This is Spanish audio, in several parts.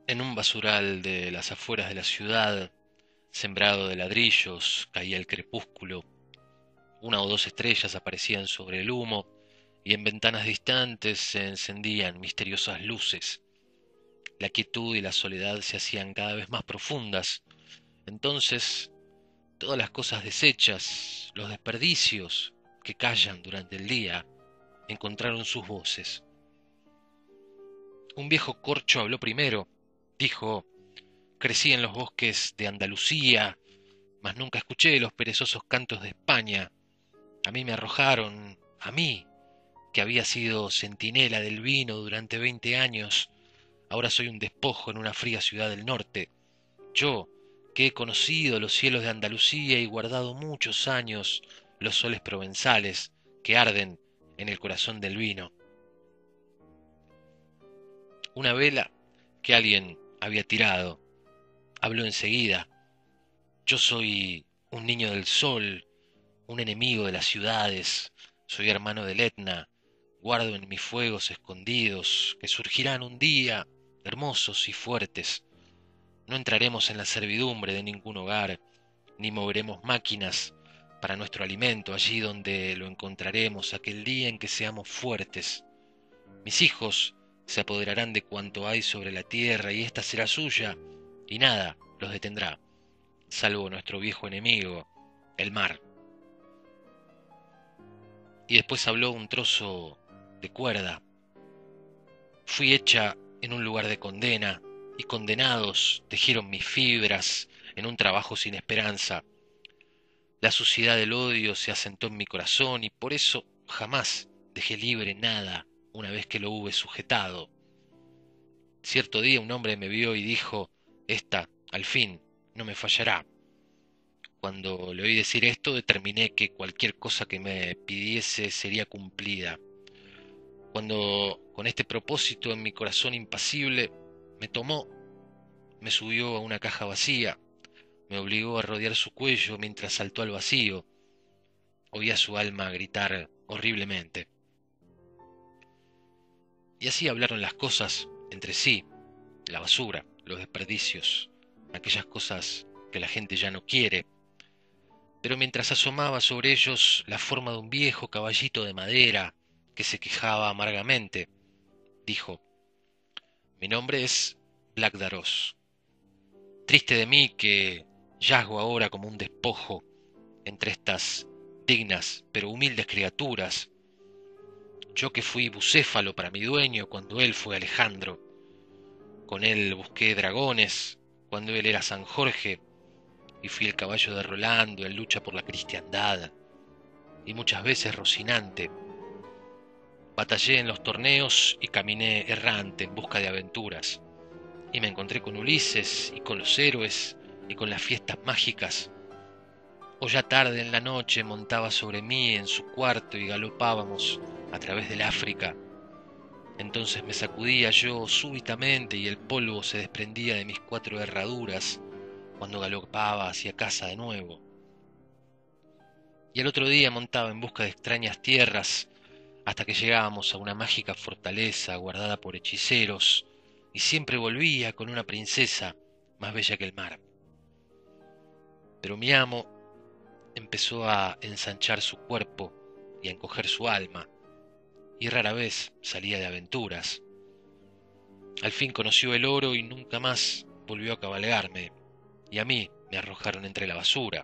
En un basural de las afueras de la ciudad, sembrado de ladrillos, caía el crepúsculo. Una o dos estrellas aparecían sobre el humo, y en ventanas distantes se encendían misteriosas luces. La quietud y la soledad se hacían cada vez más profundas. Entonces, todas las cosas deshechas, los desperdicios que callan durante el día, encontraron sus voces. Un viejo corcho habló primero. Dijo: crecí en los bosques de Andalucía, mas nunca escuché los perezosos cantos de España. A mí me arrojaron, a mí, que había sido centinela del vino durante 20 años, ahora soy un despojo en una fría ciudad del norte. Yo, que he conocido los cielos de Andalucía y guardado muchos años los soles provenzales que arden en el corazón del vino. Una vela que alguien había tirado habló enseguida. Yo soy un niño del sol, un enemigo de las ciudades, soy hermano del Etna, guardo en mis fuegos escondidos, que surgirán un día, hermosos y fuertes. No entraremos en la servidumbre de ningún hogar, ni moveremos máquinas para nuestro alimento allí donde lo encontraremos aquel día en que seamos fuertes. Mis hijos se apoderarán de cuanto hay sobre la tierra y ésta será suya, y nada los detendrá, salvo nuestro viejo enemigo, el mar. Y después habló un trozo de cuerda. Fui hecha en un lugar de condena, y condenados tejieron mis fibras en un trabajo sin esperanza. La suciedad del odio se asentó en mi corazón, y por eso jamás dejé libre nada una vez que lo hube sujetado. Cierto día un hombre me vio y dijo: esta, al fin, no me fallará. Cuando le oí decir esto, determiné que cualquier cosa que me pidiese sería cumplida. Cuando, con este propósito en mi corazón impasible, me tomó, me subió a una caja vacía, me obligó a rodear su cuello mientras saltó al vacío. Oía su alma gritar horriblemente. Y así hablaron las cosas entre sí, la basura, los desperdicios, aquellas cosas que la gente ya no quiere. Pero mientras asomaba sobre ellos la forma de un viejo caballito de madera que se quejaba amargamente, dijo: mi nombre es Black Daros. Triste de mí que yazgo ahora como un despojo entre estas dignas pero humildes criaturas, yo que fui bucéfalo para mi dueño cuando él fue Alejandro, con él busqué dragones cuando él era San Jorge, y fui el caballo de Rolando en lucha por la cristiandad, y muchas veces Rocinante. Batallé en los torneos y caminé errante en busca de aventuras, y me encontré con Ulises y con los héroes y con las fiestas mágicas. O ya tarde en la noche montaba sobre mí en su cuarto y galopábamos a través del África. Entonces me sacudía yo súbitamente y el polvo se desprendía de mis 4 herraduras cuando galopaba hacia casa de nuevo. Y el otro día montaba en busca de extrañas tierras hasta que llegábamos a una mágica fortaleza guardada por hechiceros, y siempre volvía con una princesa más bella que el mar. Pero mi amo empezó a ensanchar su cuerpo y a encoger su alma, y rara vez salía de aventuras. Al fin conoció el oro y nunca más volvió a cabalgarme, y a mí me arrojaron entre la basura.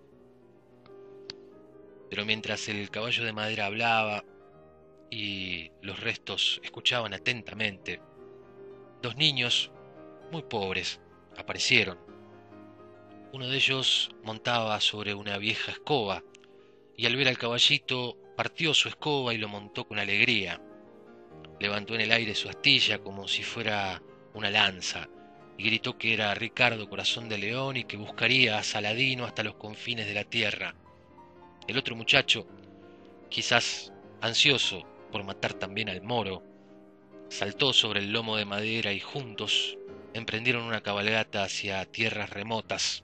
Pero mientras el caballo de madera hablaba y los restos escuchaban atentamente, 2 niños muy pobres aparecieron. Uno de ellos montaba sobre una vieja escoba, y al ver al caballito partió su escoba y lo montó con alegría. Levantó en el aire su astilla como si fuera una lanza, y gritó que era Ricardo Corazón de León y que buscaría a Saladino hasta los confines de la tierra. El otro muchacho, quizás ansioso por matar también al moro, saltó sobre el lomo de madera y juntos emprendieron una cabalgata hacia tierras remotas.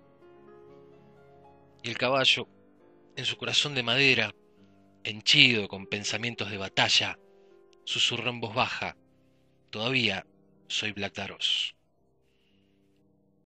Y el caballo, en su corazón de madera, henchido con pensamientos de batalla, susurró en voz baja: todavía soy Black Daros.